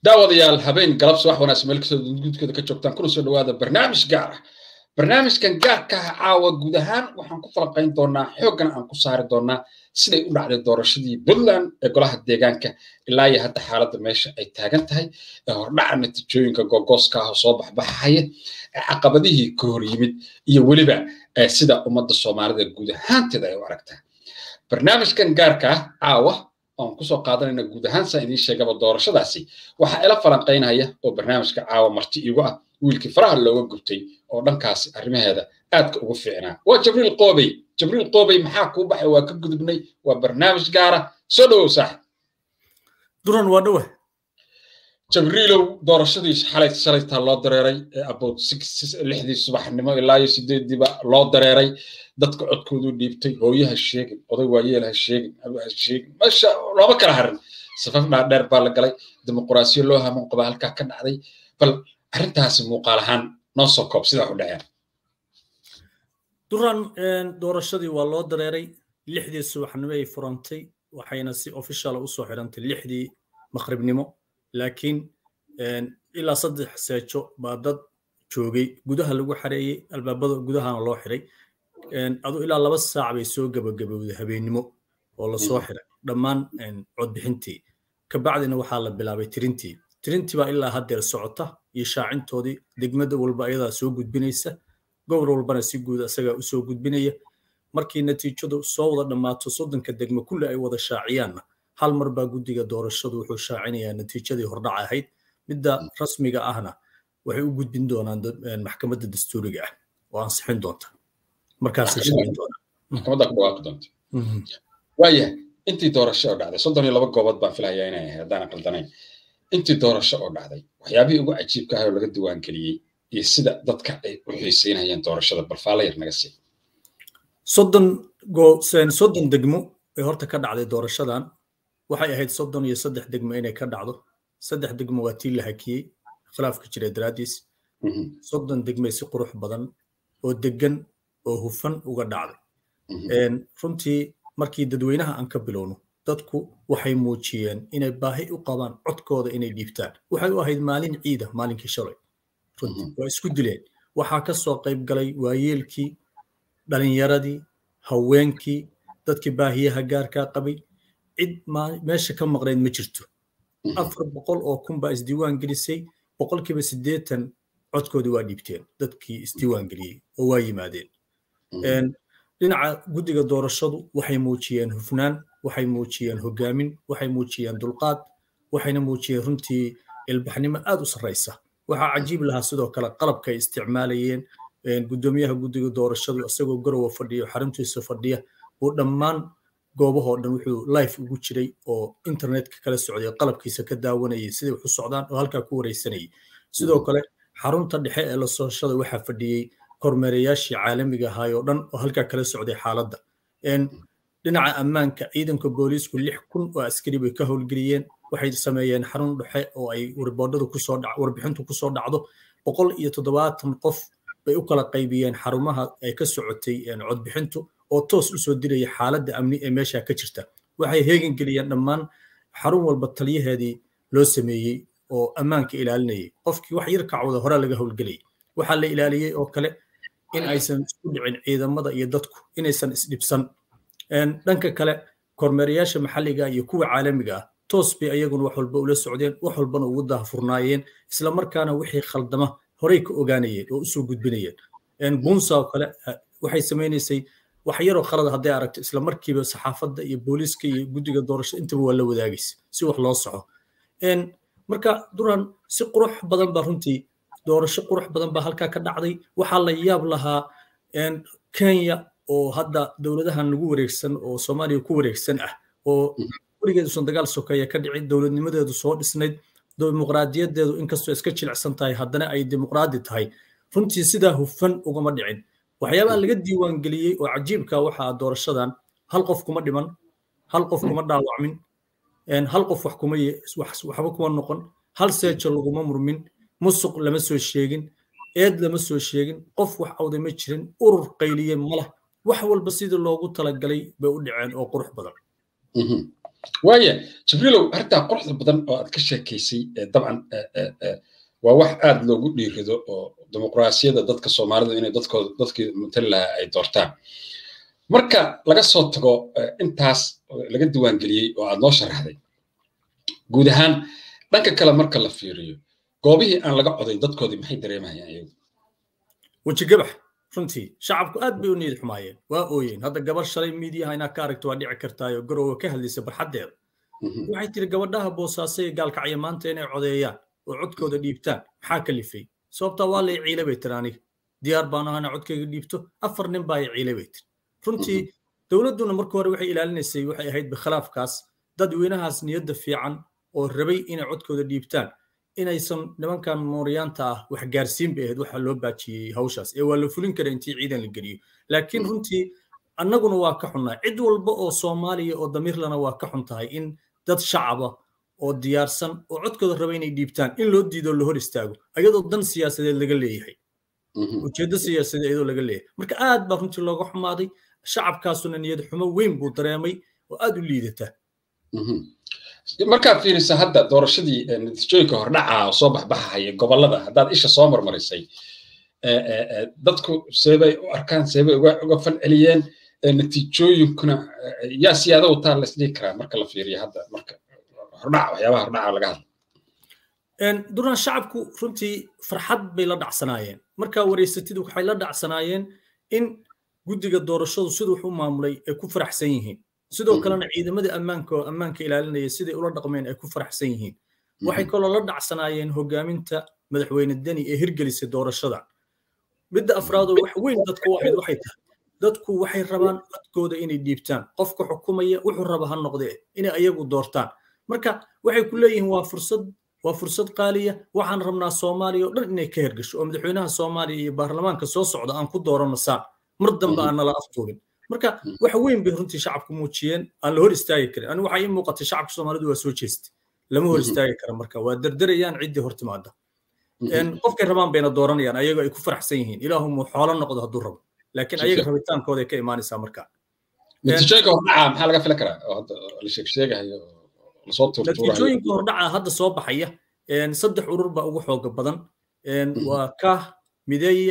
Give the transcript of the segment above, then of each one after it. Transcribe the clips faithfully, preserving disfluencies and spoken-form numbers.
daawadayaal habeen galab subax wanaagsan meel kasta gudkooda ka joogtaan kuna soo dhawaada barnaamij gaar ah barnaamijkan gaarka ah caawa guud ahaan waxaan ku falaqayn doonaa xooggan aan ku saari doonaa siday u dhacday doorashadii Puntland ee golaha deegaanka ilaa iyo hadda xaaladda meesha ay taagan tahay ee hordhaca natiijooyinka googooska ah soo baxbaxaya ee caqabadihii ka hor yimid iyo weliba sida ummadda Soomaalida guud ahaanteeda ay u aragtaa barnaamijkan gaarka ah caawa aan ku soo qaadanayna guud ahaan sa idin sheegaba doorashadaasi waxa ila falanqeynaya oo barnaamijka caawa marti igu ah wiilkii faraha looga gubtay oo dhankaas arrimaheeda aad ugu fiicnaa waa Jibriil Qoobay Jibriil Qoobay maxaa ku baxay waa ka gudubnay waa barnaamij gaar ah soo dhaw sax duran waa dhaw Jibriilow doorashadii xalay salayta loo dareeray about six lixdii subaxnimo ilaa iyo sideedii ba loo dareeray dadka codkoodu dhiibtay hooyaha sheegay oday waayeelaha sheegay abaha sheegay masha laba kala harin safaf dheer baa la galay dimuqraasiyo loo haman qaba halka ka dhacday bal arrintaasi muuqaal ahaan noo soo koob sida u dhacay duran doorashadii waa loo dareeray lixdii subaxnimo ay furantay waxayna si official u soo xirantay lixdii maqribnimo laakiin ilaa saddex seejo baa dad joogay gudaha lagu xareeyay albaabada gudahana loo xiray adu ilaa laba saac bay soo gabagabowday habeenimo oo la soo xiray dhammaan cod bixintii ka bacdina waxaa la bilaabay tirintii tirintii baa ilaa haddeer socota iyo shaacintoodii degmada walba ayadaa soo gudbinaysa gobol walbana si guud asaga u soo gudbinaya markii natiijadu soo wada dhamaato soddonka degmo kulli ay wada shaaciyaanna hal mar baa guddiga doorashadu wuxuu shaacinayaa natiijadii hordhac ahayd midda rasmiga ahna waxay u gudbin doonaan maxkamadda dastuuriga ah oo ansixin doonta markaas shaacin doonaan maxkamadda ku dhawaaqi doonta waaya intii doorasho oo dhacday soddon iyo laba goobood baan filayaa inay ahayd haddaan qaldanayn intii doorasho oo dhacday waxyaabihii ugu cajiibka ah oo laga diiwaan geliyey iyo sida dadka ay u xiiseynayeen doorashada bal faala yar naga sii soddon go seen soddon degmo ee horta ka dhacday doorashadan waxay ahayd soddon iyo saddex degmo inay ka dhacdo saddex degmo waa tii la hakiyey khilaafka jiray daraadiis soddon degmo si qurux badan oo degan oo hufan uga dhacday runtii markii dadweynaha aan ka bilowno dadku waxay muujiyeen inay baahi u qabaan codkooda inay dhiibtaan waxay u ahayd maalin ciida maalinkii shalay runtii waa isku dileen waxaa ka soo qayb galay waayeelkii dhalinyaradii haweenkii dadkii baahiyaha gaarkaa qabay cid meesha ka maqnayd ma jirto afar boqol oo kun baa isdiiwaan gelisay boqolkiiba siddeetan codkoodii waa dhiibteen dadkii isdiiwaan geliyey oo waa yimaadeen dhinaca guddiga doorashadu waxay muujiyeen hufnaan waxay muujiyeen hogaamin waxay muujiyeen dulqaad waxayna muujiyeen runtii ilbaxnimo aad u sarreysa waxaa cajiib lahaa sidoo kale qalabka ay isticmaalayeen guddoomiyaha guddiga doorashadu isagoo garowa fadhiya xaruntiisa fadhiya uu dhammaan goobahoo dhan wuxuu live ugu jiray oo internetka kala socday qalabkiisa ka daawanayay siday wax u socdaan oo halkaa ku wareysanayay sidoo kale xarunta dhexe ee la socoshada waxaa fadhiyey kormeerayaashii caalamiga ahaa oo dhan oo halkaa kala socday xaaladda dhinaca ammaanka ciidanka booliisku lix kun oo askari bay ka howlgeliyeen waxay sameeyeen xarun dhexe oo ay warboodhadu kusoo dhac warbixintu kusoo dhacdo boqol iyo toddobaatan qof bay u kala qaybiyeen xarumaha ay ka socotay codbixintu oo toos u soo diraya xaaladda amni ee meesha ka jirta waxay heegan geliyeen dhammaan xarun walba taliyaheedii loo sameeyey oo ammaanka ilaalinayay qofkii wax yar kacwada hore laga howlgelayay waxaa la ilaaliyey oo kale in aysan isku dhicin ciidamada iyo dadku inaysan isdhibsan dhanka kale kormeerayaasha maxalliga iyo kuwa caalamiga ah toos bay ayaguna wax walba ula socdeen wax walbana ugu daahfurnaayeen isla markaana wixii khaldama horey ka ogaanayeen oo u soo gudbinayeen bunsa oo kale waxay samaynaysay wax yaroo khalad hadday aragto isla markiiba saxaafadda iyo booliiska iyo guddiga doorashada intaba waa la wadaagaysa si wax loo soco marka duran si qurux badan baa runtii doorasho qurux badan baa halkaa ka dhacday waxaa la yaab lahaa Kenya oo hadda dowladahan lagu wareegsan oo Soomaaliya ku wareegsan ah oo weligeed usan dagaal sokeeya ka dhicin dowladnimadeedu soo dhisnayd dimuqraadiyadeedu inkastoo iska jilicsan tahay haddana ay dimuqraadi tahay runtii sidaa hufan ugama dhicin waxyaabaha laga diiwaan geliyey oo cajiibka waxaa doorashadan hal qof kuma dhiman hal qof kuma dhaawacmin hal qof wax kuma waxba kuma noqon hal seejo laguma murmin musuq lama soo sheegin eed lama soo sheegin qof wax awday ma jirin urur qayliye ma lah wax walba sidii loogu talagalay bay u dhaceen oo qurux badan وايه جبريلو أرتا قرح بدن أو أتكشف كيسي طبعا وواحد آد لو قد يريدو ديمقراطية ضدك الصومالي إنه ضدك ضدك مثل أي دورتان مركا laga soo tago intaas laga diiwaan galiyay oo aad noo sharaxday guud ahaan dhanka kale marka la fiiriyo goobihii aan laga coday dadkoodii maxay dareemayaan iyagu waji gabax runtii shacabku aad bay u niyad xumaayeen waa ooyeen hadda gabar shalay miidiyaha inaa ka aragto waa dhici kartaayo garowe ka hadlaysa barxaddeeda waxay tiri gabadhaha boosaasay gaalkacyo maanta inay codeeyaan oo codkooda dhiibtaan maxaa kalifay sababtaa waa lay ciile bay tiri aniga diyaar baan ahana codkayga dhiibto afar nin baa ay ciile bay tiri runtii dawladduna markii hore waxay ilaalinaysay waxay ahayd bikhilaafkaas dadweynahaas niyadda fiican oo rabay inay codkooda dhiibtaan inaysan nimankan mooriyaanta ah wax gaarsiin bay ahayd waxa loo baajiyey hawshaas ee waa la fulin kara intii ciidan la geliyo laakiin runtii annaguna waa ka xunnaa cid walba oo soomaaliya oo damiirlana waa ka xun tahay in dad shacaba oo diyaarsan oo codkooda raba inay dhiibtaan in loo diido la hor istaago ayadoo dan siyaasadeed laga leeyahay ujeeddo siyaasadeed ayadoo laga leeyahay marka aad baa runtii looga xumaaday shacabkaasuna niyad xumo weyn buu dareemay oo aad u liidata markaa fiirisa hadda doorashadii natiijooyinka hordhaca oo soo baxbaxaya gobolada haddaad isha soo marmarisay dadku seebay u arkaan seebay uga falceliyeen natiijooyinkuna yaa siyaado wataa la isdhihi karaa marka la fiiriyo hadda marka hordhaca waxyaabaha hordhaca laga hadla duraan shacabku runtii farxad bay la dhacsanaayeen markaa wareysatid waxay la dhacsanaayeen in guddiga doorashadu siduu u maamulay ay ku faraxsan yihiin sidoo kalena ciidamada ammaanka oo ammaanka ilaalinaya siday ula dhaqmeen ay ku faraxsan yihiin waxay kaloo la dhacsanaayeen hogaaminta madaxweyne deni ee hirgelisay doorashada midda afraad oo wax weyn dadku waxay waxay tahay dadku waxay rabaan codkooda inay dhiibtaan qofka xukumaya wuxuu raba ha noqdee inay ayagu doortaan marka waxay ku leeyihiin waa fursad waa fursad qaaliya waxaan rabnaa Soomaaliya oo dhan inay ka hirgasho oo madaxweynaha Soomaaliya iyo baarlamaanka soo socda aan ku doorano saan mar dambe aan la aftuubin marka wax weyn bay runtii shacabku muujiyeen aan la hor istaagi karin anigu waxa ii muuqatay shacabka Soomaalidu waa soo jeestay lama hor istaagi karo marka waa dardarayaan cidii hortimaada een qofkay rabaan bayna dooranayaan ayaga ay ku faraxsan yihiin ilaahu mu xoolo noqdo hadduu rabo laakiin ayaga rabitaankooda ay ka imaanaysaa marka natiijooyinka hordhaca maxaa laga filan karaa oo hadda la sheeg sheegayo la soo tuurtuurayo natiijooyinka hordhaca hadda soo baxaya een saddex urur baa ugu xoog badan een waa ka mideeye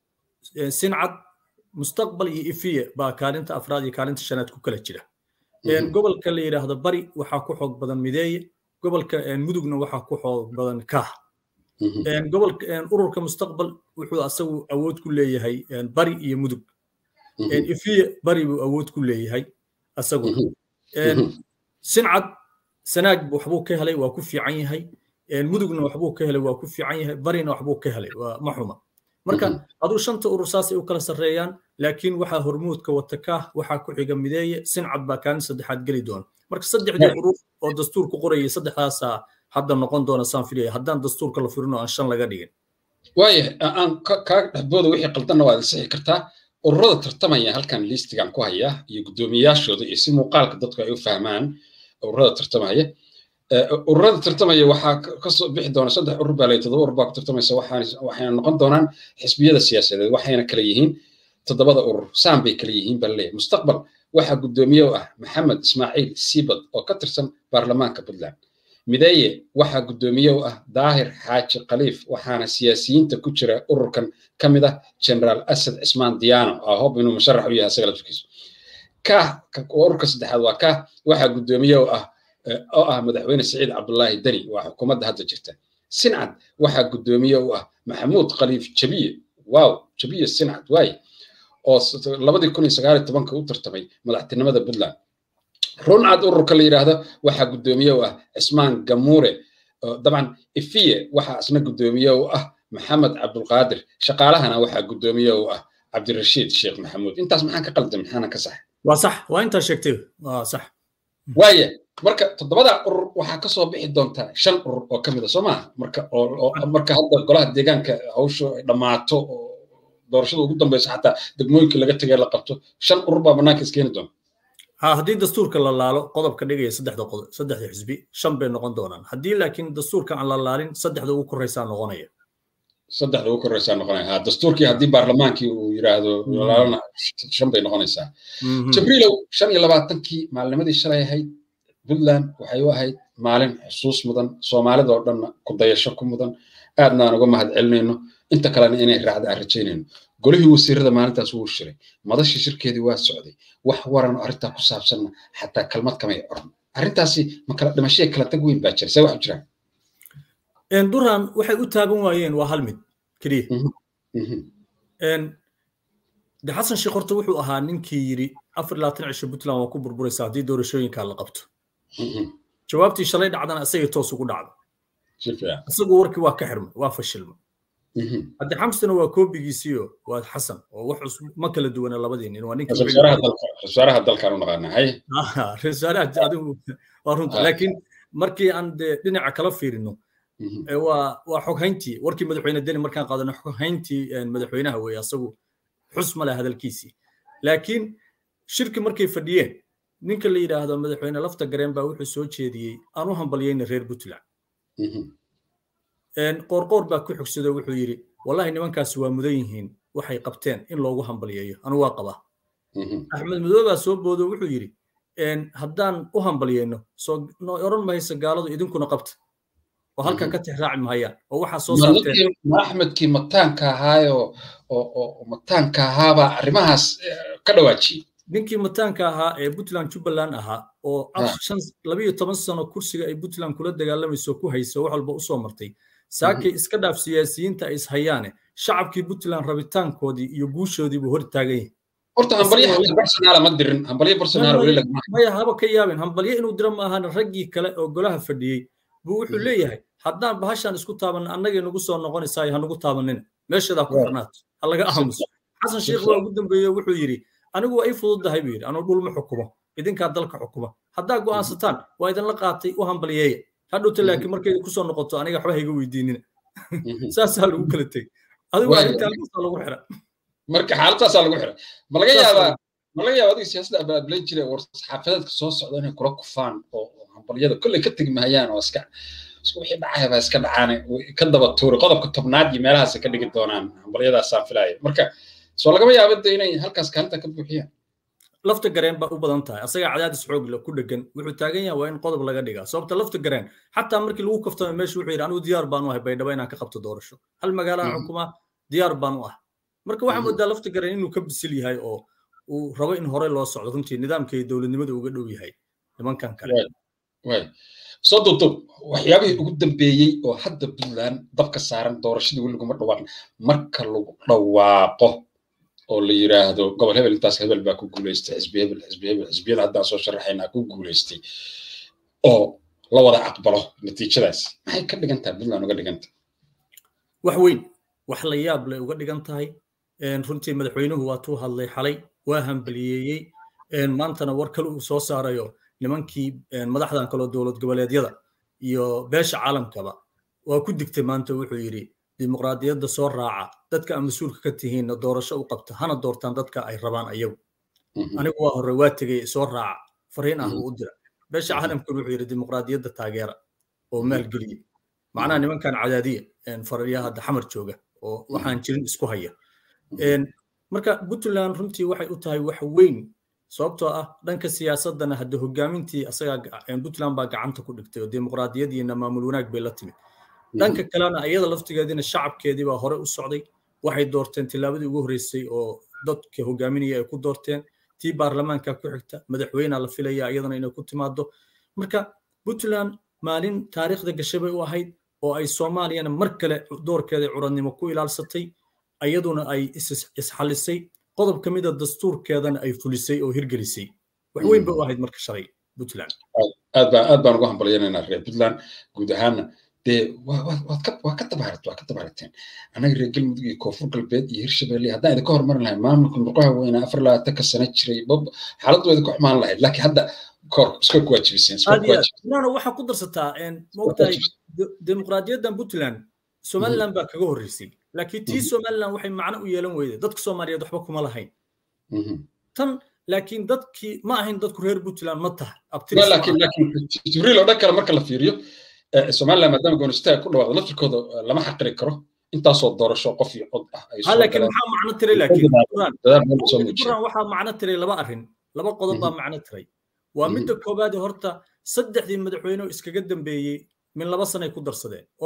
sincad mustaqbal iyo ifiye baa kaalinta afraad iyo kaalinta shanaad ku kala jira een gobolka la yiraahdo bari waxa ku xoog badan mideeye gobolka een mudugna waxa ku xoog badan ka een gobolka een ururka mustaqbal wuxuu asagu awood ku leeyahay een bari iyo mudug een ifiye bari buu awood ku leeyahay asagu een sincad sanaag waxbuu ka helay waa ku fiican yahay een mudugna waxbuu ka helay waa ku fiican yahay barina waxbuu ka helay waa ma xuma marka aduu shanta urur saas ay u kala sareeyaan laakiin waxa hormuudka wata ka waxa ku xiga mideeye sincad baa kaan saddexaad gali doon marka saddexdii urur oo dastuurku qorayay saddexdaas hadda noqon doona saan filay haddaan dastuurka la furino aan shan laga dhigin waaye aan ka dhaxbooda wixii qaldanna waa sixi kartaa ururada tartamaya halkan listigan ku haya iyo gudoomiyaashooda iyo si muuqaalka dadku ay u fahmaan ururada tartamaya ururada tartamaya waxaa ka soo bixi doona saddex urur baa leeyahay toddoba urur baa ku tartamaysa waxaan waxayna noqon doonaan xisbiyada siyaasadeed waxayna kala yihiin toddobada urur saan bay kala yihiin bal leeyahay mustaqbal waxa gudoomiye ah Maxamed Ismaaciil Siibad oo ka tirsan baarlamaanka Puntland mideeye waxa gudoomiye ah Daahir Xaaji Khaliif waxaana siyaasiyiinta ku jira ururkan kamid ah General Asad Ismaan Diyaano oo hoob inuu musharax u yahay asaga lafkiisa ka ururka saddexaad waa ka waxa gudoomiye ah oo ah madaxweyne Saciid Cabdullaahi Dani waa xukuumadda hadda jirta sincad waxa gudoomiye u ah Maxamuud Khaliif Jabiye waaw Jabiye sincad waay oo labada kun iyo sagaal iyo toban u tartamay madaxtinimada Puntland runcad ururka la yiraahdo waxa gudoomiye u ah Ismaan Gamuure dabcan ifiye waxa asna gudoomiye u ah Maxamed Cabdulqaadir shaqaalahana waxa gudoomiye u ah Cabdirashiid Sheekh Maxamuud intaas maxaan ka qaldan maxaan ka sax waa sax waa inta sheegtay waa sax waaye marka toddobada urur waxa ka soo bixi doonta shan urur oo kamid ah Soomaa marka oo marka hadda golaha deegaanka hawshu dhamaato doorashada ugu dambaysa xataa degmooyinka laga tagay la qabto shan urur baa banaanka iskeeni doona ha haddii dastuurka la laalo qodobka dhigaya saddexda qodob saddexda xisbi shan bay noqon doonaan haddii laakiin dastuurka aan la laalin saddexda ugu koreysaa noqonaya saddexda ugu koreysaa noqonaya ha dastuurkii haddii baarlamaankii uu yiraahdo laalana shan bay noqonaysaa Jibriilow shan iyo labaatankii maalnimadii shalay ahayd puntland waxay u ahayd maalin xusuus mudan soomaalida oo dhanna ku dayasho ku mudan aadna aan uga mahadcelinayno inta kalena inay raacda aan rajaynayno golihii wasiirada maalintaas wuu shiray madashii shirkeedii waa socday wax waran arrintaa ku saabsanna xataa kalmad kamay oran arrintaasi ma kala dhimashaya kala tag weyn baa jira see wax u jiraan duraan waxay u taagan waayeen waa hal mid keliya de xasan sheekh horta wuxuu ahaa ninkii yiri afar iyo labaatan cisho puntland waa ku burburaysa haddii doorashooyinka la qabto jawaabtii shalay dhacdana isaga toos ugu dhacdo isagu warkii waa ka xirmay waa fashilmay hadda xamsana waa koobigiisiyo waa xasan oo wax ma kala duwana labadii nin waa ninka rasaaraha dalkan u naqaanaa hay rasaaraha adigu waa runta laakiin markii aan dhinaca kala fiirino waa waa xoghayntii warkii madaxweyne deni markaan qaadano xoghayntii madaxweynaha weeye asagu xus ma leh hadalkiisii laakiin shirki markay fadhiyeen ninka la yidhaahdo madaxweyne lafta gareen baa wuxuu soo jeediyey aan u hambalyayna reer puntland qoorqoor baa ku xogsaday wuxuu yidhi wallahi nimankaasi waa mudan yihiin waxay qabteen in loogu hambalyeeyo anu waa qabaa axmed madoobe baa soo boodo wuxuu yidhi haddaan u hambalyeyno soo oran mahaysa gaaladu idinkuna qabta oo halka ka tixraaci mahayaan oo waxaa soo saarteen axmedkii mataanka ahaayo oo mataanka ahaabaa arrimahaas ka dhawaajiyey ninkii mataanka ahaa ee puntland jubbaland ahaa oo labiyo toban sano kursiga ay puntland kula dagaalamayso ku hayso wax walba usoo martay saakay iska dhaaf siyaasiyiinta ay ishayaane shacabkii puntland rabitaankoodii iyo guushoodiibuu hor taagan yahay horta hambalye barsenaala ma dirin hambalye barsenaala weli lagama maya haba ka yaabin hambalye inuu diro ma ahaan raggii kale oo golaha fadhiyey buu wuxuu leeyahay haddaan bahashaan isku taabanna annagay nagu soo noqonaysaa ha nagu taabanina meeshadaa ku xirnaato ha laga aamuso xasan sheekh waa ugu dambeeye wuxuu yidhi anigu waa ii fududahay buu yidhi anuu dhulma xukumo idinkaa dalka xukuma haddaa go'aansataan waa idinla qaatay u hambalyeeya hadhowta laakiin markay kusoo noqoto aniga waxba hayga weydiinina saasaa lagu kala tegey adigu arintaasaa lagu xira marka xaaladaasaa lagu xira ma laga yaabaa ma laga yaaba adiga siyaasadda abaabulan jiray war saxaafadeedka soo socda inay kula kufaan oo hambalyada kolley ka tegi mahayaan oo iska isku wixii dhacaya baa iska dhacaane ka daba tuuri qodobka tobnaad iyo meelahaas ka dhigi doonaan hambalyadaasaan filaaya marka soo lagama yaabo de inay halkaas kaalinta ka buuxiyaan lafta gareen baa u badan tahay asaga cadaadis xoog leh ku dhegan wuxuu taagan yahay waa in qodob laga dhigaa sababta lafta gareen xataa markii lagu kaftamo meesha wuxuu yidhi anigu diyaar baan u ahay baydhabo inaan ka qabto doorasho hal magaalaha xukuma diyaar baan u ah marka waxaa moodaa lafta gareen inuu ka bisil yahay oo uu rabo in hore loo socdo runtii nidaamka iyo dowladnimada uga dhow yahay nimankan kale soo duubtub waxyaabihii ugu dambeeyey oo hadda puntland dabka saaran doorashadii weli laguma dhawaan marka lagu dhawaaqo oo la yiraahdo gobol hebel intaas hebel baa ku guuleystay xisbi hebel xisbi hebel xisbiyada haddaan soo sharaxaynaa ku guuleystay oo la wada aqbalo natiijadaas maxay ka dhigan tahay puntland uga dhigan tahay wax weyn wax la yaab leh uga dhigan tahay runtii madaxweynuhu waa tuu hadlay xalay waa hambaliyeeyey maantana war kale uu soo saarayo nimankii madaxdan kaloo dowlad goboleedyada iyo beesha caalamkaba waa ku digtay maanta wuxuu yidhi dimuqraadiyadda soo raaca dadka aan mas-uulka ka tihiinna doorasho u qabta hana doortaan dadka ay rabaan ayagu anigu waa hore waa tegey soo raaca fariin ah buu u dira beesha caalamkuna wuxuu yidhi dimuqraadiyadda taageera oo maalgeliya macnaha nimankan cadaadiya fararyaha hadda xamar jooga oo waxaan jirin isku haya marka puntland runtii waxay u tahay wax weyn sababtoo ah dhanka siyaasadana hadda hogaamintii asaga puntland baa gacanta ku dhigtay oo dimuqraadiyadiina maamul wanaag bay la timid dhanka kalena iyada laftigeedina shacabkeedii baa hore u socday waxay doorteen tillaabadii ugu horreysay oo dadka hogaaminaya ay ku doorteen tii baarlamaanka ku xigta madaxweynaha la filaya iyadana inay ku timaado marka puntland maalin taariikhda gashay bay u ahayd oo ay soomaaliyana mar kale doorkeeda curadnimo ku ilaalsatay iyaduna ay isxalisay qodob ka mid a dastuurkeedana ay fulisay oo hirgelisay wax weyn bay u ahayd marka shalay puntland aad baan aad baan ugu hambalyaynaynaa reer puntland guud ahaanna dee waa ka tabaarat waa ka tabaarateen annaga reer galmudug iyo koonfur galbeed iyo hirshabelle haddaan idinka hormarin lahay maamulka murqaha weyna afar labaatanka sano jiray xaaladdu idinka xumaan lahayd laakiin hadda kor iska kuwaajibiseen waxaa ku darsataa maogtahay dimuqraadiyaddan puntland somaliland baa kaga horreysay laakiin tii somaliland waxay macno u yeelan weyday dadka soomaaliyeed waxba kuma lahayn tan laakiin dadkii ma ahayn dadku reer puntland ma tahay jibriil oo dhan kale marka la fiiriyo somaliland maadaama goonistaha ku dhawaaqdo laftirkooda lama xaqiri karo intaasoo doorasho qof iyo cod ah ay soo laakiin maxaa macno tiray laakiin waxaa macno tiray laba arrin laba qodob baa macno tiray waa midda koobaad horta saddexdii madaxweyne iskaga dambeeyey min laba sano ay ku darsadeen oo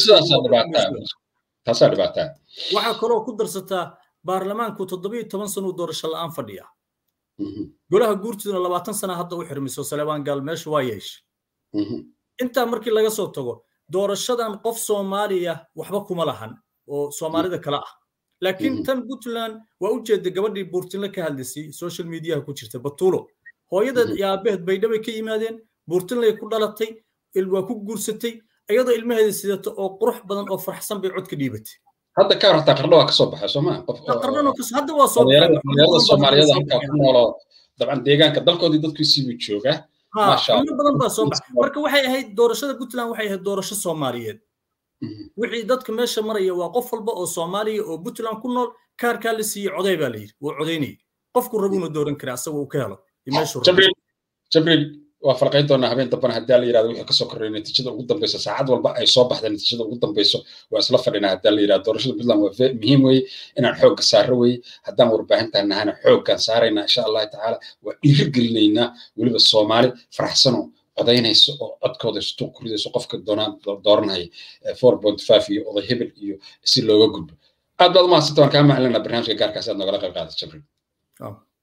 taasaa dhibaataa waxaa kaloo ku darsataa baarlamaanku toddoba iyo toban sano doorasho la'aan fadhiya golaha guurtiduna labaatan sano hadda u xirmiso Salebaan Gaal meesha waa yeeshay intaa markii laga soo tago doorashadan qof Soomaaliya waxba kuma lahan oo Soomaalida kala ah laakiin tan Puntland waa u jeeday gabadhii Buurtinle ka hadlaysay social media ku jirta Batuulo hooyada yaabeed baydhabo ka yimaadeen Buurtinle ku dhalatay ilwa ku guursatay ayadoo ilmaheeda sidato oo qurux badan oo farxsan bay cod ka dhiibatay hadda ka horta qarno waa ka soo baxay Soomaa qof qarno ka hadda waa soo baxay Soomaaliyada halka ku nool dabcan deegaanka dalkoodii dadkiisii u jooga ma sha Allah badan baa soo baxay marka waxay ahayd doorashada Puntland waxay ahayd doorasho Soomaaliyeed wixii dadka meesha maraya waa qof walba oo Soomaaliya oo Puntland ku nool kaarka la siiyay coday baa la yiri waa codaynay qofku rabuna dooran kara asagoo uu ka helo meesha Jibril Jibril waa farqayn doonaa habeen dambana haddii la yiraahdo wixii ka soo korreeyay natiijada ugu dambaysa saacad walba ay soo baxday natiijada ugu dambayso waa isla fadhinaa haddii la yiraahdo doorashada Puntland waa muhiim weey inaan xoog saaro weey haddaan warbaahinta nahana xooggan saarayna insha Allah taala waa dhiirigelinaynaa waliba Soomaali faraxsano codaynayso oo codkooda isu kuridayso qofka doonaan dooranay four point five iyo oday hebel iyo si looga gudbo aad baad ma haystaan ka macalina barnaamijka gaarkaas aad nagala qayb qaadato Jibril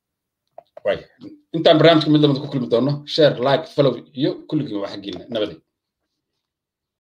way inta barnaamijka mid lamada ku kulmi doono share like follow iyo kulligiin waxa geeyna nabadii